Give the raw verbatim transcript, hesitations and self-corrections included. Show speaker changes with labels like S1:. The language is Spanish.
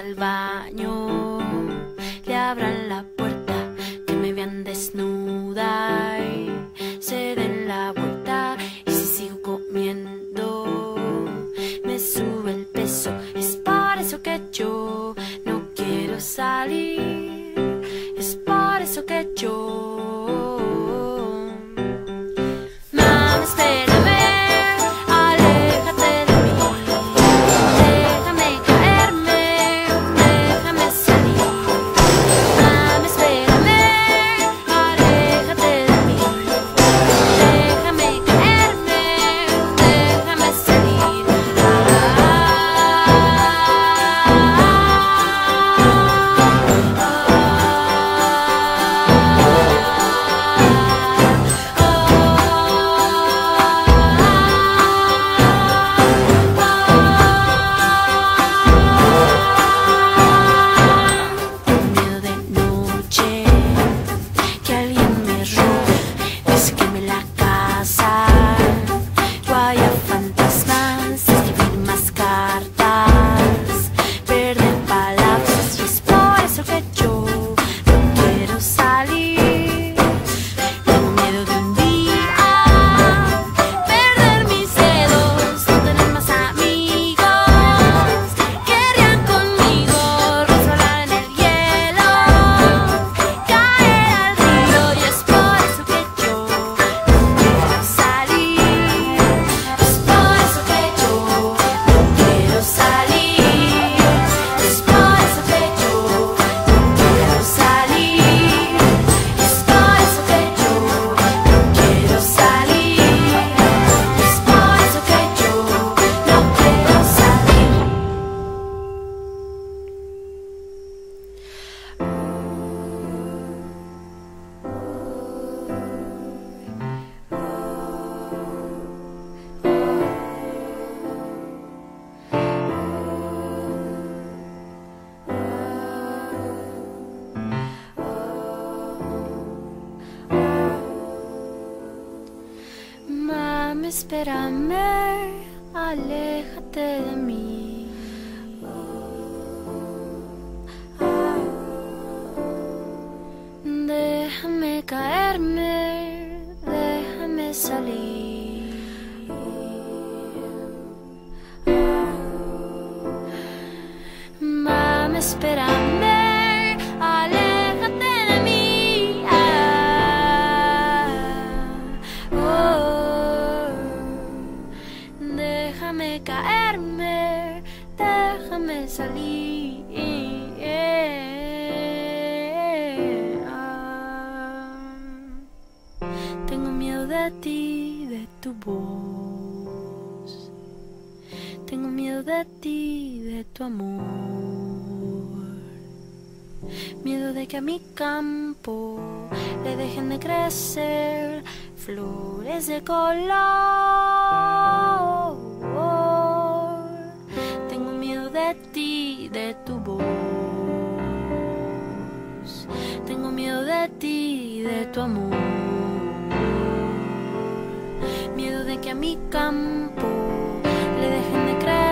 S1: al baño, le abran la puerta, que me vean desnuda y se den la vuelta. Y si sigo comiendo, me sube el peso. Es por eso que yo no quiero salir, es por eso que yo... Mami, espérame, aléjate de mí, déjame caerme, déjame salir. Mami, espérame, aléjate de mí, déjame caerme, déjame salir. Miedo de noche, que alguien me robe, que se queme la casa, o haya fantasmas, escribir más cartas, perder palabras. Y es por eso que yo no quiero salir. Tengo miedo de un día perder mis dedos, no tener más amigos que rían conmigo, resbalar en el hielo, caer al río. Y es por eso que yo no quiero salir, es por eso que yo no quiero salir, es por eso que yo no quiero salir, es por eso que yo no quiero salir, es por eso que yo no quiero salir. Mami, espérame, aléjate de mí. Déjame caerme, déjame salir. Mami, espérame, aléjate de mí. Ah, oh, déjame caerme, déjame salir. Ah, tengo miedo de ti, de tu voz. Tengo miedo de ti, de tu amor. Miedo de que a mi campo le dejen de crecer flores de color. Tengo miedo de ti, de tu voz. Tengo miedo de ti, de tu amor. Miedo de que a mi campo le dejen de crecer